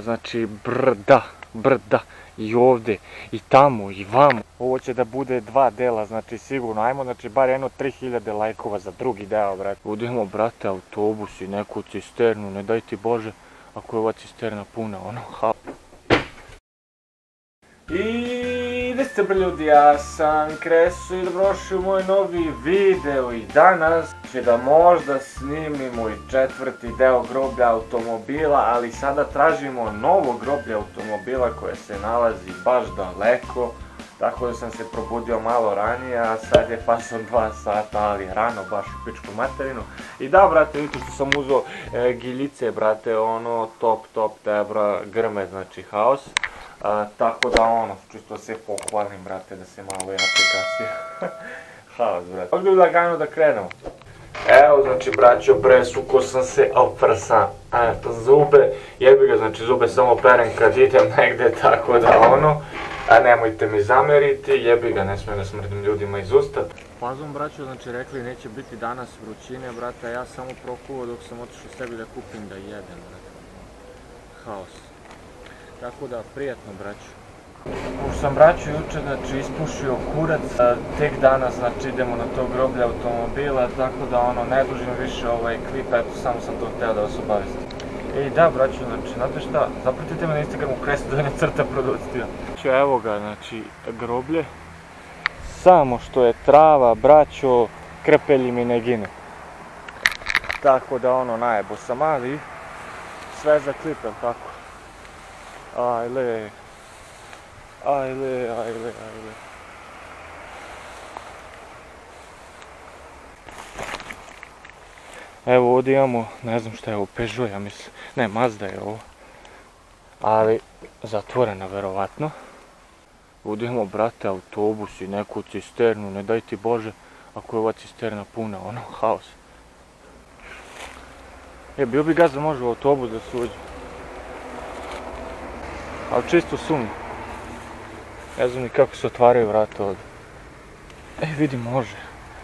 Znači brda i ovdje i tamo i vamo. Ovo će da bude 2 dela, znači sigurno. Ajmo, znači bar jedno 3000 lajkova za drugi deo, brate. Budemo, brate, autobus i neku cisternu, ne daj ti Bože, ako je ova cisterna puna, ono, ha. I vi ste ljudi, ja sam Kresu i dobrodošli u moj novi video i danas će da možda snimimo i 4. deo groblja automobila, ali sada tražimo novo groblje automobila koje se nalazi baš daleko, tako da sam se probudio malo ranije, a sad je pasom 2 sata, ali rano baš u pičku materinu. I da, brate, vidite što sam uzeo giljice, brate, ono top tebra grme, znači haos. Tako da ono, čisto se pohvalim, brate, da se malo i aplikacija. Haos, brate. Možda bi lagano da krenemo. Evo, znači, braćo, presuko sam se, prsa, zube, jebi ga, znači, zube samo perem kad idem negde, tako da ono, nemojte mi zameriti, jebi ga, ne smijem da smrdim ljudima iz usta. Pazom, braćo, znači, rekli neće biti danas vrućine, brate, a ja samo prokuvao dok sam otišao sebi da kupim da jedem, brate. Haos. Tako da, prijatno, braću. Pošto sam, braću, juče, znači, ispušio kurac, tek danas, znači, idemo na to groblje automobila, tako da, ono, ne dužim više ovaj klip, eto, samo sam to htio da vas obavistim. I da, braću, znači, znate šta, zapratite me na Instagramu Kresu_produkcija. Evo ga, znači, groblje, samo što je trava, braćo, krpelji mi ne gine. Tako da, ono, najebo sam, ali sve za klip, jel' tako? Ajle. Evo ovdje imamo, ne znam šta je ovo, Peugeot, ja mislim, ne, Mazda je ovo. Ali, zatvorena verovatno. Ovdje imamo, brate, autobus i neku cisternu, ne daj ti Bože, ako je ova cisterna puna, ono, haos. Bio bi gaz da može u autobus da se uđe. Ali čisto sumnju. Ne znam ni kako se otvaraju vrata ovdje. Vidi, može.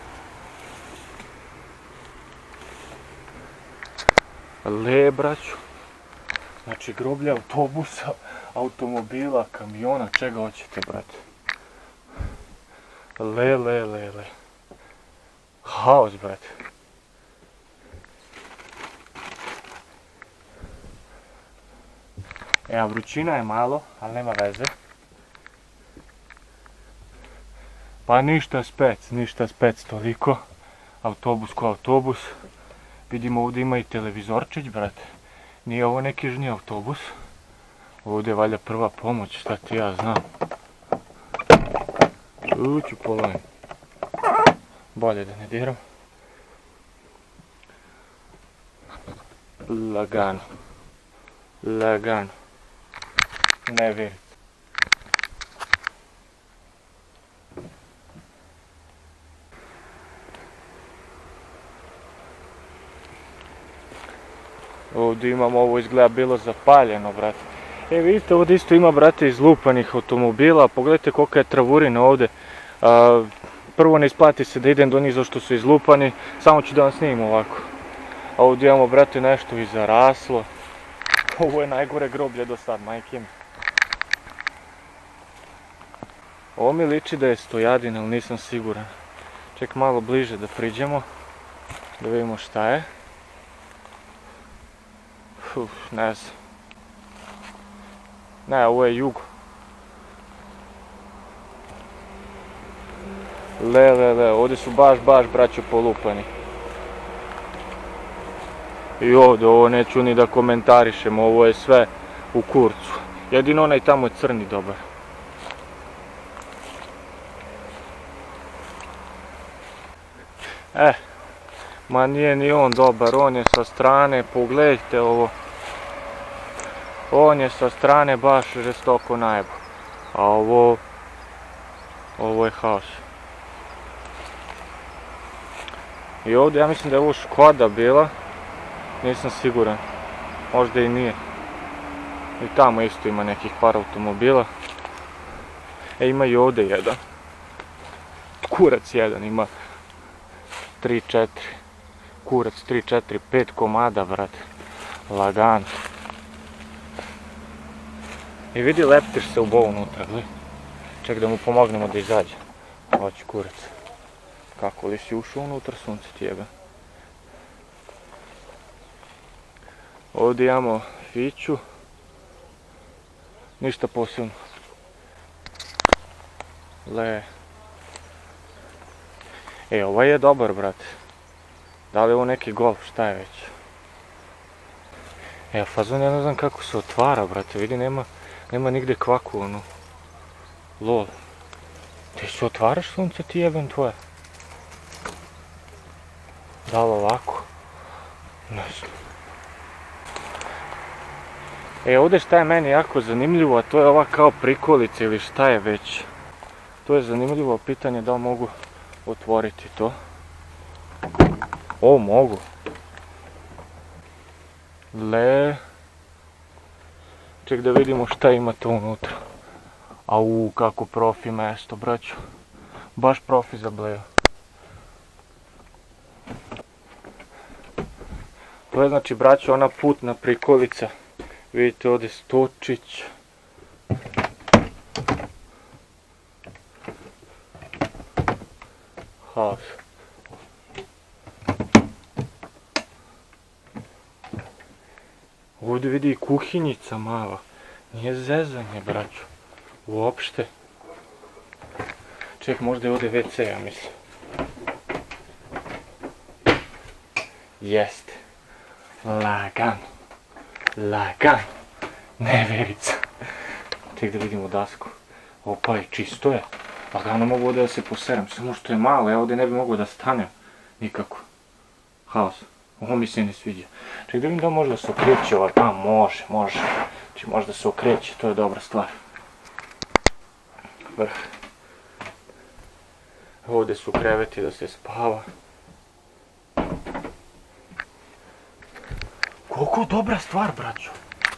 Le, braću. Znači, groblje autobusa, automobila, kamiona, čega hoćete, brate. Le. Haos, brate. Evo, vrućina je malo, ali nema veze. Pa ništa spec toliko. Autobus ko autobus. Vidimo ovdje ima i televizorčić, brate. Nije ovo neki žni autobus. Ovdje je valjda prva pomoć, šta ti ja znam. Uću polovim. Bolje da ne diram. Lagano. Ne vjerit. Ovdje imamo, ovo izgleda bilo zapaljeno, brate. Vidite, ovdje isto ima, brate, izlupanih automobila. Pogledajte kolika je travurina ovdje. Prvo ne isplati se da idem do njih zašto su izlupani. Samo ću da vam snimim ovako. A ovdje imamo, brate, nešto i zaraslo. Ovo je najgore groblje do sad, majke mi. Ovo mi liči da je stojadin, ali nisam siguran. Ček malo bliže da priđemo, da vidimo šta je. Ne znam. Ne, ovo je jugo. Le, ovdje su baš, braćo, polupani. I ovdje, ovo neću ni da komentarišem, ovo je sve u kurcu. Jedino onaj tamo je crni dobar. Ma nije ni on dobar, on je sa strane, pogledajte ovo. On je sa strane baš žestoko najebo. A ovo je haos. I ovdje, ja mislim da je ovo Škoda bila. Nisam siguran. Možda i nije. I tamo isto ima nekih par automobila. Ima i ovdje jedan. Kurac jedan, ima 3-4. Kurac 3-4-5 komada, brate. Lagano. I vidi, leptiš se u bovu unutra, gledaj. Ček da mu pomognemo da izađe. Hoće kurac. Kako li si ušao unutra, sunce ti jebe. Ovdje imamo fiću. Ništa posebno. Le. Ovaj je dobar, brate. Da li je ovo neki golf, šta je već? Fazon ja ne znam kako se otvara, brate. Vidi, nema nigde kvaku, ono. Lol. Ti se otvaraš, sunce ti jebem tvoje? Da li ovako? Ne znam. Ovdje šta je meni jako zanimljivo, a to je ova kao prikolica ili šta je već. To je zanimljivo pitanje da li mogu otvoriti to. O, mogu. Le. Ček da vidimo šta ima to unutra. Au, kako profi mesto, braćo. Baš profi za blejo. To je znači, braćo, ona putna prikolica. Vidite ovdje stočić. Haos. Ovdje vidi i kuhinjica mala. Nije zezanje, braćo. Uopšte. Ček, možda je ovdje WC, ja mislim. Jeste. Lagan. Lagan. Neverica. Ček da vidimo dasku. Opa, je čisto je. Lagano mogu ovdje da se poserem. Samo što je malo, ja ovdje ne bi mogao da stanem. Nikako. Haos. Ovo mi se ne sviđa. Ček da vidim da može da se okreće ovaj. A, može. Znači može da se okreće, to je dobra stvar. Vrh. Ovdje su kreveti da se spava. Koliko dobra stvar, braćo.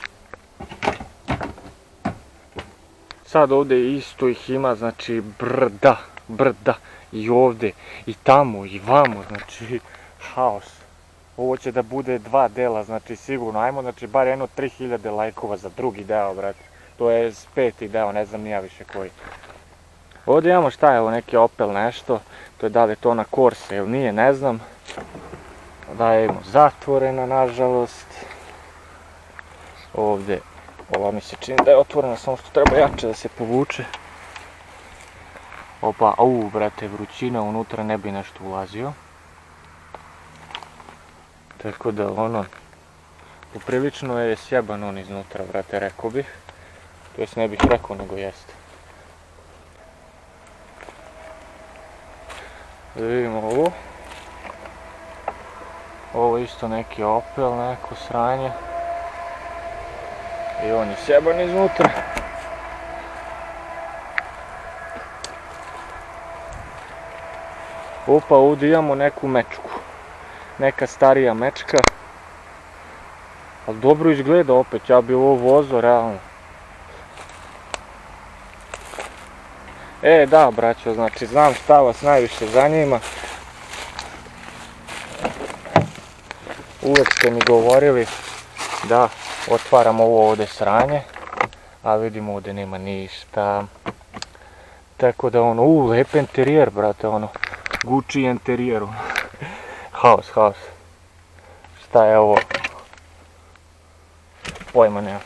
Sad ovdje isto ih ima, znači brda. I ovdje, i tamo, i vamo, znači haos. Ovo će da bude 2 dela, znači sigurno. Ajmo, znači bar jedno 3000 lajkova za drugi deo, brate. To je 5. deo, ne znam nija više koji. Ovdje imamo šta je ovo, neki Opel nešto. To je da li je to ona Corsa ili nije, ne znam. Da je zatvorena, nažalost. Ovdje, ova mi se čini da je otvorena, samo što treba jače da se povuče. Opa, brate, vrućina, unutra ne bi nešto ulazio. Tako da ono, poprilično je sjeban on iznutra, brate, rekao bih. To jest ne bih rekao, nego jeste. Da vidimo ovo. Ovo je isto neki Opel, neko sranje. I on je sjeban iznutra. Opa, ovdje imamo neku mečku. Neka starija mečka. Ali dobro izgleda opet, ja bi ovo vozio realno. Da, braćo, znači znam šta vas najviše zanima. Uvijek ste mi govorili da otvaram ovo ovdje sranje. A vidimo ovdje nema ništa. Tako da ono, lep interijer, brate, ono. Gucci interijer. Haos. Šta je ovo? Pojma nema.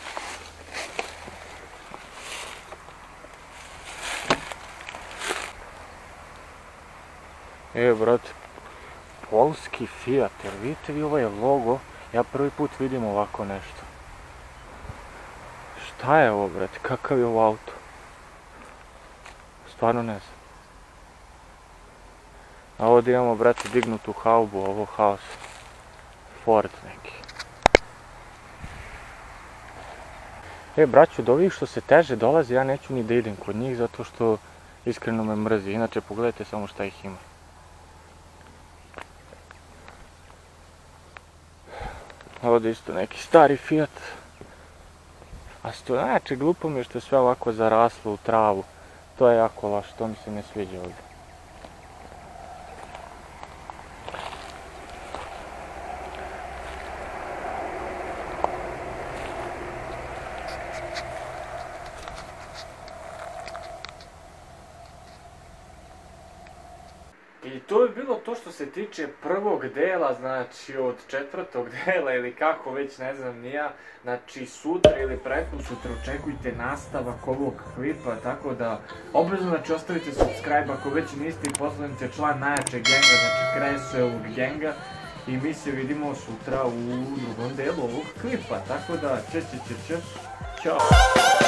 Brate, polski Fiat, jer vidite vi ovaj logo, ja prvi put vidim ovako nešto. Šta je ovo, brate, kakav je ovo auto? Stvarno ne znam. A ovdje imamo, brate, dignutu haubu, ovo haos. Ford neki. Braću, do ovih što se teže dolazi, ja neću ni da idem kod njih, zato što iskreno me mrzi. Inače, pogledajte samo šta ih ima. Ovdje isto neki stari Fiat. A što znači glupo mi je što je sve ovako zaraslo u travu. To je jako loše, to mi se ne sviđa ovdje. to je bilo to što se tiče prvog dela, znači od 4. dela ili kako već, ne znam ni ja. Znači sutra ili prekosutra očekujte nastavak ovog klipa, tako da obavezno znači ostavite subscribe ako već niste i postanite član najjačeg genga, znači Kresovog genga. I mi se vidimo sutra u drugom delu ovog klipa, tako da ćao.